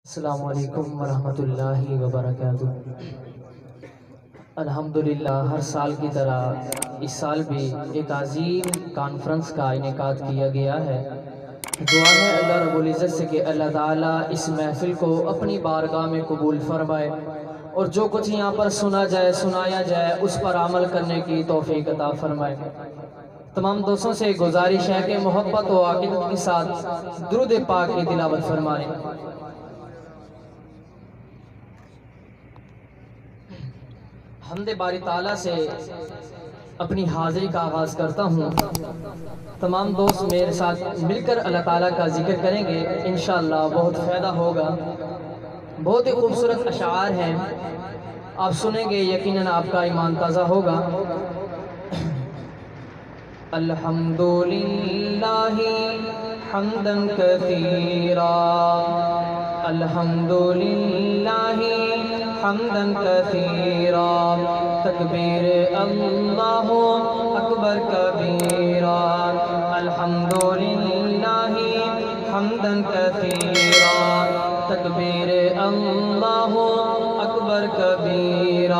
السلام علیکم ورحمۃ اللہ وبرکاتہ۔ الحمدللہ ہر سال کی طرح اس سال بھی ایک عظیم کانفرنس کا انعقاد کیا گیا ہے۔ دعا ہے اللہ رب العزت سے کہ اللہ تعالیٰ اس محفل کو اپنی بارگاہ میں قبول فرمائے اور جو کچھ یہاں پر سنا جائے سنایا جائے اس پر عمل کرنے کی توفیق عطا فرمائے۔ تمام دوستوں سے گزارش ہے کہ محبت و عقیدت کے ساتھ درود پاک کی تلاوت فرمائیں۔ حمد باری تعالی سے اپنی حاضری کا آغاز کرتا ہوں۔ تمام دوست میرے ساتھ مل کر اللہ تعالیٰ کا ذکر کریں گے، انشاءاللہ بہت فائدہ ہوگا۔ بہت ہی خوبصورت اشعار ہیں، آپ سنیں گے یقیناً آپ کا ایمان تازہ ہوگا۔ الحمدللہ حمدا کثیرا، الحمدللہ حمدا کثیرا، تکبیر اللہ اکبر کبیرا، الحمدللہ حمدا کثیرا، تکبیر اللہ اکبر کبیرا،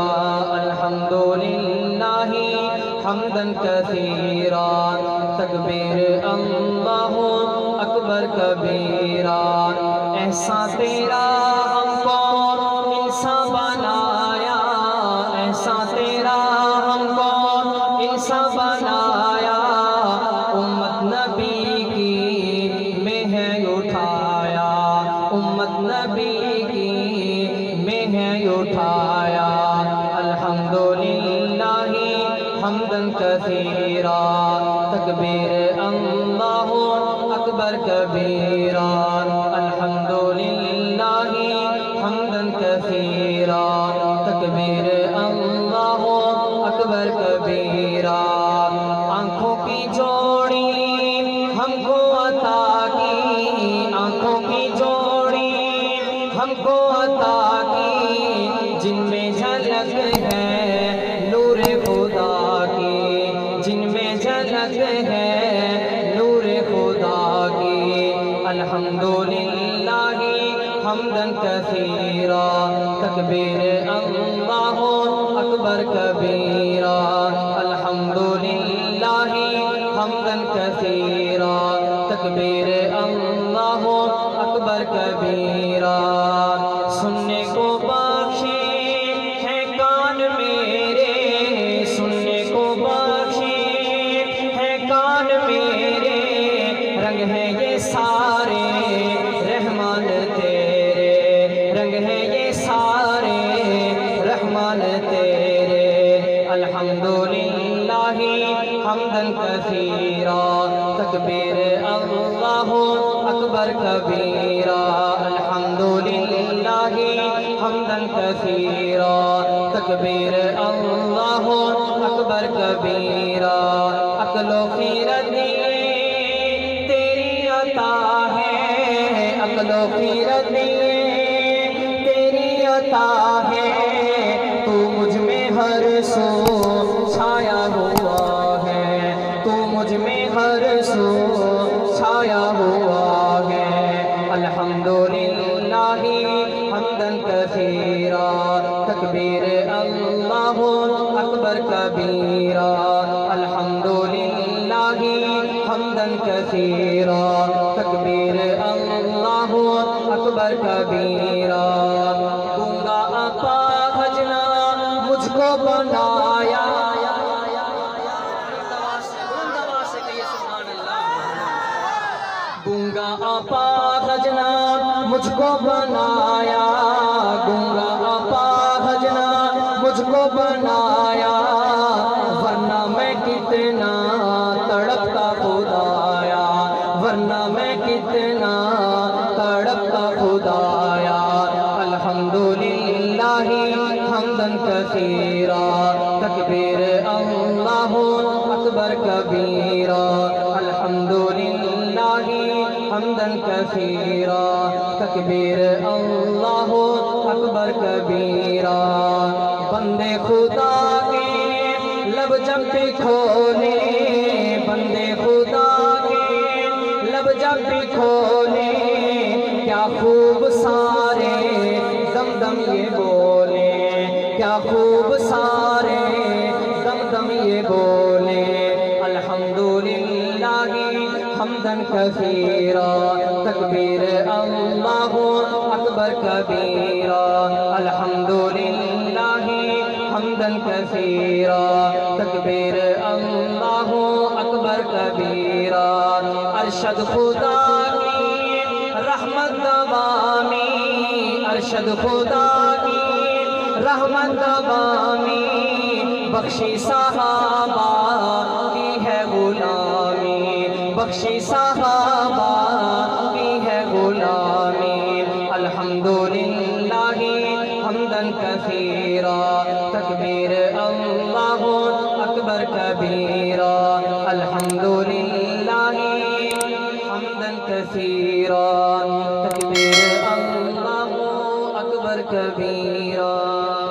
الحمدللہ حمدا کثیرا، تکبیر اللہ اکبر کبیرا۔ ایسا تیرا ہم کو انسان بنایا، ایسا تیرا ہم کو انسان بنایا، امت نبی کی میں ہے اٹھایا، امت نبی کی میں ہے اٹھایا، الحمدللہ حمدا کثیرا، تکبیر اللہ اکبر کبیرا، الحمدللہ حمدا کثیرا، تکبیر اللہ اکبر کبیرا۔ آنکھوں کی جوڑی ہم کو عطا کی، آنکھوں کی جوڑی ہم کو عطا کی، جن میں جھلک ہے نور خدا کی، جن میں جھلک ہے نور خدا کی، الحمدللہ حمدا کثیرا، تکبیر اللہ اکبر کبیرا، الحمدللہ حمدا کثیرا، تکبیر اللہ اکبر کبیرا۔ سننے کو بخشے ہے کان میرے، سننے کو بخشے ہے کان میرے، رنگ ہے یہ سارے رحمان تیرے، رنگ ہے یہ سارے رحمان تیرے، الحمدللہ حمدا کثیرا، تکبیر اللہ اکبر کبیرا، الحمدللہ حمدا کثیرا، تکبیر اللہ اکبر کبیرا۔ عقل و خیرت تیری عطا ہے، عقل و خیرت تیری عطا ہے، تو مجھ میں ہر سو چھایا ہوا ہے، تو مجھ میں ہر سو چھایا ہوا ہے، الحمدللہ حمدا کثیرا، تکبیر اللہ اکبر کبیرا، الحمدللہ حمدا کثیرا، تکبیر اللہ اکبر کبیرا۔ گونگا اپاہج نے مجھ کو بنایا، گونگا اپاہج نے مجھ کو بنایا، گونگا اپاہج نے مجھ کو بنایا، ورنہ میں کتنا تڑپتا خدایا، ورنہ میں کتنا تڑپتا خدایا، الحمدللہ حمدا کثیرا، تکبیر اللہ اکبر کبیرا، الحمدللہ حمدا کثیرا، تکبیر اللہ اکبر کبیرا۔ بندے خدا کے لب جب بھی کھولے، بندے خدا کے لب جب بھی کھولے، کیا خوب سارے حمدن کثیرا تکبیر اللہ اکبر کبیرا الحمدللہ حمدن کثیرا تکبیر اللہ اکبر کبیرا ارشد خدا کی رحمت دوامی ارشد خدا کی رحمت دوامی بخشی صحابہ کی ہے غلامی بخشی صحابہ کی ہے غلامی الحمدللہ حمدن کثیرا تکبیر اللہ اکبر کبیرا الحمدللہ حمدن کثیرا تکبیر اللہ اکبر کبیرا